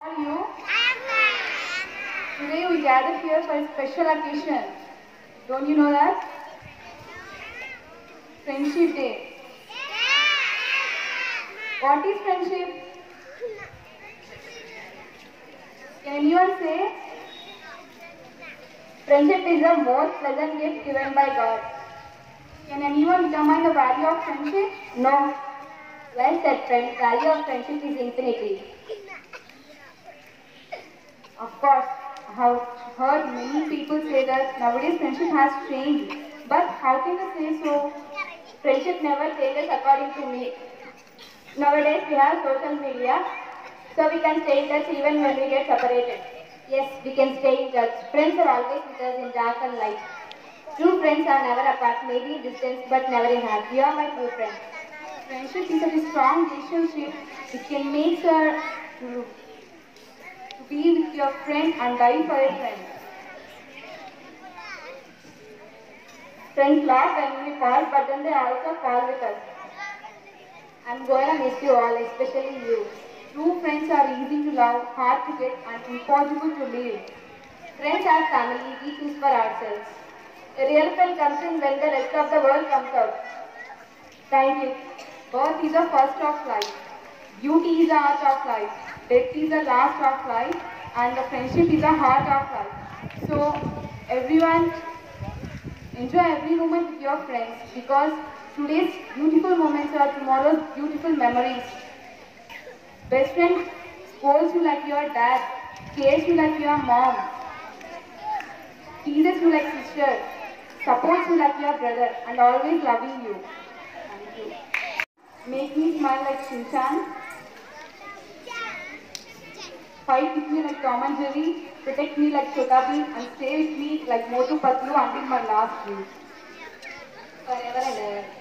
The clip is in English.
Are you? Today we gathered here for a special occasion. Don't you know that? Friendship Day. What is friendship? Can anyone say? Friendship is the most pleasant gift given by God. Can anyone determine the value of friendship? No. Well said, friend. Value of friendship is infinity. Of course, I have heard many people say that nowadays friendship has changed. But how can they say so? Friendship never changes according to me. Nowadays we have social media, so we can stay in touch even when we get separated. Yes, we can stay in touch. Friends are always with us in dark and light. True friends are never apart, maybe in distance but never in heart. You are my true friend. Friendship is such a strong relationship. It can make her to be with your friend and die for a friend. Friends laugh when we fall, but then they also fall with us. I'm going to miss you all, especially you. True friends are easy to love, hard to get, and impossible to leave. Friends are family we choose for ourselves. A real friend comes in when the rest of the world comes out. Thank you. Birth is the first of life. Beauty is the art of life. Death is the last of life. And the friendship is the heart of life. So, everyone, enjoy every moment with your friends because today's beautiful moments are tomorrow's beautiful memories. Best friend scolds you like your dad, cares you like your mom, teases you like sister, supports you like your brother, and always loving you. Thank you. Make me smile like Shinchan, fight with me like Tom and Jerry, protect me like Chota Bheem, and stay with me like Motu Patlu until my last breath. Forever and ever.